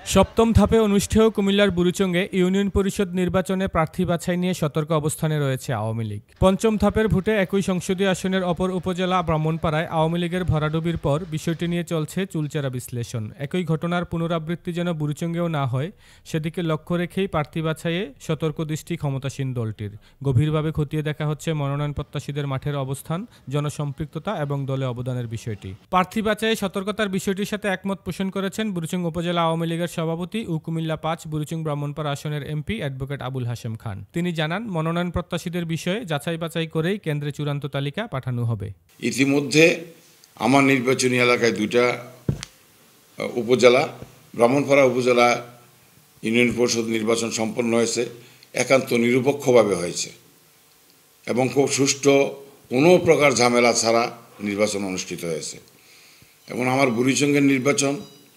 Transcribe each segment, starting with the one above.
সপ্তম ধাপে অনুষ্ঠেয় কুমিল্লার বুড়িচংয়ে ইউনিয়ন পরিষদ নির্বাচনে প্রার্থী বাছাই নিয়ে সতর্ক অবস্থানে রয়েছে আওয়ামী লীগ। পঞ্চম ধাপের ভোটে একই সংসদীয় আসনের অপর উপজেলা ব্রাহ্মণপাড়ায় আওয়ামী লীগের ভরাডুবির পর বিষয়টি নিয়ে চলছে চুলচেরা বিশ্লেষণ। একই ঘটনার পুনরাবৃত্তি যেন বুড়িচংয়েও না হয় সেদিকে লক্ষ্য রেখেই প্রার্থী বাছাইয়ে সতর্ক দৃষ্টি ক্ষমতাসীন দলটির। গভীরভাবে খতিয়ে দেখা হচ্ছে মনোনয়ন প্রত্যাশীদের মাঠের অবস্থান, জনসম্পৃক্ততা এবং দলে অবদানের বিষয়টি। প্রার্থী বাছাইয়ে সতর্কতার বিষয়টির সাথে একমত পোষণ করেছেন বুড়িচং উপজেলা আওয়ামী লীগের সভাপতি ও কুমিল্লা ৫ বুড়িচং ব্রাহ্মণপাড়া আসনের এমপি অ্যাডভোকেট আবুল হাশেম খান। তিনি জানান, মনোনয়ন প্রত্যাশীদের বিষয়ে যাচাই বাছাই করেই কেন্দ্রে চূড়ান্ত তালিকা পাঠানো হবে। ইতিমধ্যে আমার নির্বাচনী এলাকায় দুইটা উপজেলা, ব্রাহ্মণপাড়া উপজেলা ইউনিয়ন পরিষদ নির্বাচন সম্পন্ন হয়েছে, একান্ত নিরপেক্ষভাবে হয়েছে এবং খুব সুষ্ঠু, কোনো প্রকার ঝামেলা ছাড়া নির্বাচন অনুষ্ঠিত হয়েছে। এবং আমার বুড়িচংয়ের নির্বাচন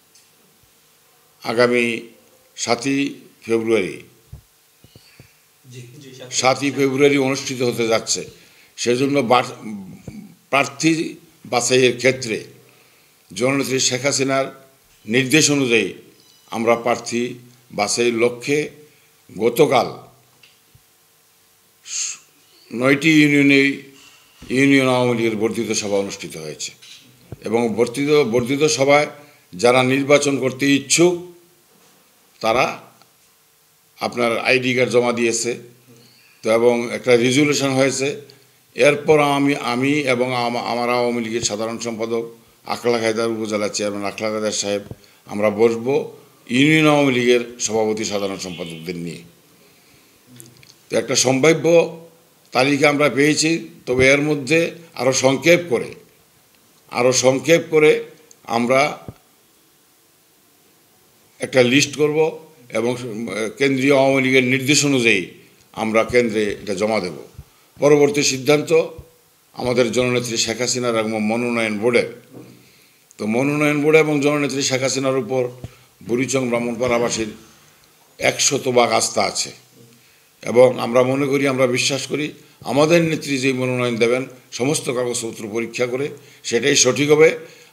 আগামী 7ই ফেব্রুয়ারি অনুষ্ঠিত হতে যাচ্ছে। সেজন্য প্রার্থী বাছাইয়ের ক্ষেত্রে জননেত্রী শেখ হাসিনার নির্দেশ অনুযায়ী আমরা প্রার্থী বাছাইয়ের লক্ষ্যে গতকাল 9টি ইউনিয়ন আওয়ামী লীগের বর্ধিত সভা অনুষ্ঠিত হয়েছে এবং বর্ধিত সভায় যারা নির্বাচন করতে ইচ্ছুক তারা আপনার আইডি কার্ড জমা দিয়েছে তো, এবং একটা রেজুলেশন হয়েছে। এরপর আমি এবং আমার আওয়ামী লীগের সাধারণ সম্পাদক আখলাক হায়দার, উপজেলা চেয়ারম্যান আখলাক হায়দার সাহেব আমরা বসবো ইউনিয়ন আওয়ামী লীগের সভাপতি সাধারণ সম্পাদকদের নিয়ে। তো একটা সম্ভাব্য তালিকা আমরা পেয়েছি, তবে এর মধ্যে আরও সংক্ষেপ করে আমরা একটা লিস্ট করব এবং কেন্দ্রীয় আওয়ামী লীগের নির্দেশ অনুযায়ী আমরা কেন্দ্রে এটা জমা দেব। পরবর্তী সিদ্ধান্ত আমাদের জননেত্রী শেখ হাসিনার এবং মনোনয়ন বোর্ডের। তো মনোনয়ন বোর্ড এবং জননেত্রী শেখ হাসিনার উপর বুড়িচং ব্রাহ্মণপাড়াবাসীর 100% আস্থা আছে এবং আমরা মনে করি, আমরা বিশ্বাস করি আমাদের নেত্রী যে মনোনয়ন দেবেন সমস্ত কাগজপত্র পরীক্ষা করে সেটাই সঠিক হবে,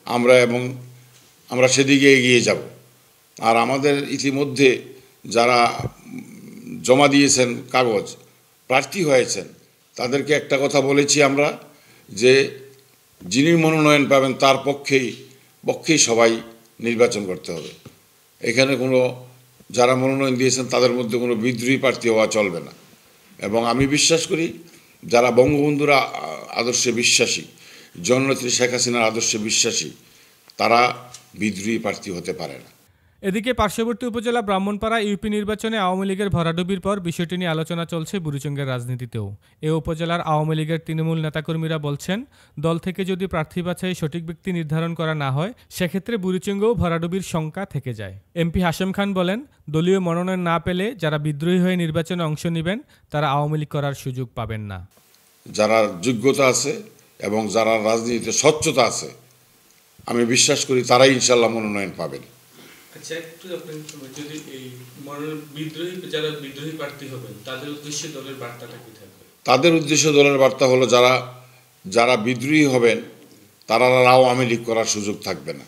আমরা সেদিকে এগিয়ে যাব। আর আমাদের ইতিমধ্যে যারা জমা দিয়েছেন কাগজ, প্রার্থী হয়েছেন, তাদেরকে একটা কথা বলেছি আমরা যে যিনি মনোনয়ন পাবেন তার পক্ষেই সবাই নির্বাচন করতে হবে। এখানে যারা মনোনয়ন দিয়েছেন তাদের মধ্যে কোনো বিদ্রোহী প্রার্থী হওয়া চলবে না। এবং আমি বিশ্বাস করি যারা বঙ্গবন্ধুর আদর্শে বিশ্বাসী, জননেত্রী শেখ হাসিনার আদর্শে বিশ্বাসী, তারা বিদ্রোহী প্রার্থী হতে পারে না। এদিকে পার্শ্ববর্তী উপজেলা ব্রাহ্মণপাড়া ইউপি নির্বাচনে আওয়ামী লীগের ভরাডুবির পর বিষয়টি নিয়ে আলোচনা চলছে বুড়িচংয়ের রাজনীতিতেও। এ উপজেলার আওয়ামী লীগের তৃণমূল নেতাকর্মীরা বলছেন, দল থেকে যদি প্রার্থী বাছাই সঠিক ব্যক্তি নির্ধারণ করা না হয় সেক্ষেত্রে বুড়িচংয়েও ভরাডুবির শঙ্কা থেকে যায়। এমপি হাশেম খান বলেন, দলীয় মনোনয়ন না পেলে যারা বিদ্রোহী হয়ে নির্বাচনে অংশ নেবেন তারা আওয়ামী লীগ করার সুযোগ পাবেন না। যারা যোগ্যতা আছে এবং যারা রাজনীতিতে স্বচ্ছতা আছে, আমি বিশ্বাস করি তারাই ইনশাল্লাহ মনোনয়ন পাবেন। আচ্ছা, একটু যদি এই যারা বিদ্রোহী প্রার্থী হবেন তাদের উদ্দেশ্যে দলের বার্তাটা কি থাকবে? তাদের উদ্দেশ্যে দলের বার্তা হলো যারা বিদ্রোহী হবেন তারা আওয়ামী লীগ করার সুযোগ থাকবে না।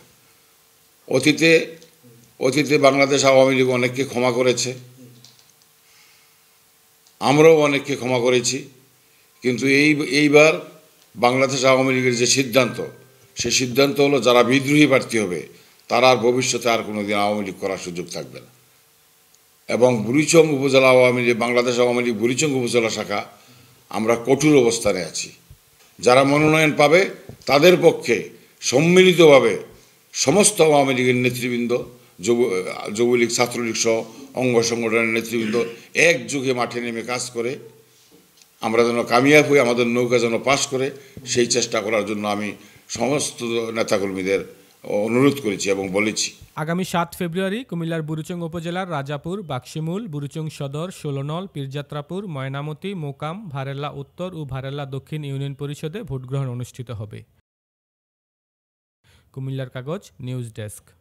অতীতে বাংলাদেশ আওয়ামী লীগ অনেককে ক্ষমা করেছে, আমরাও অনেককে ক্ষমা করেছি, কিন্তু এইবার বাংলাদেশ আওয়ামী লীগের যে সিদ্ধান্ত, সেই সিদ্ধান্ত হলো যারা বিদ্রোহী প্রার্থী হবে তারা আর ভবিষ্যতে আর কোনোদিন আওয়ামী লীগ করার সুযোগ থাকবে না। এবং বুড়িচং উপজেলা আওয়ামী লীগ, বাংলাদেশ আওয়ামী লীগ বুড়িচং উপজেলা শাখা আমরা কঠোর অবস্থানে আছি। যারা মনোনয়ন পাবে তাদের পক্ষে সম্মিলিতভাবে সমস্ত আওয়ামী লীগের নেতৃবৃন্দ, যুবলীগ, ছাত্রলীগ সহ অঙ্গ সংগঠনের নেতৃবৃন্দ একযোগে মাঠে নেমে কাজ করে আমরা যেন কামিয়াব হই, আমাদের নৌকা যেন পাস করে, সেই চেষ্টা করার জন্য আমি সমস্ত নেতাকর্মীদের অনুরোধ করেছি এবং বলেছি। আগামী 7 ফেব্রুয়ারি কুমিল্লার বুড়িচং উপজেলার রাজাপুর, বাক্সিমূল, বুড়িচং সদর, 16 নল, পীরযাত্রাপুর, ময়নামতি, মোকাম, ভারেল্লা উত্তর ও ভারেল্লা দক্ষিণ ইউনিয়ন পরিষদে ভোটগ্রহণ অনুষ্ঠিত হবে। কুমিল্লার কাগজ নিউজ ডেস্ক।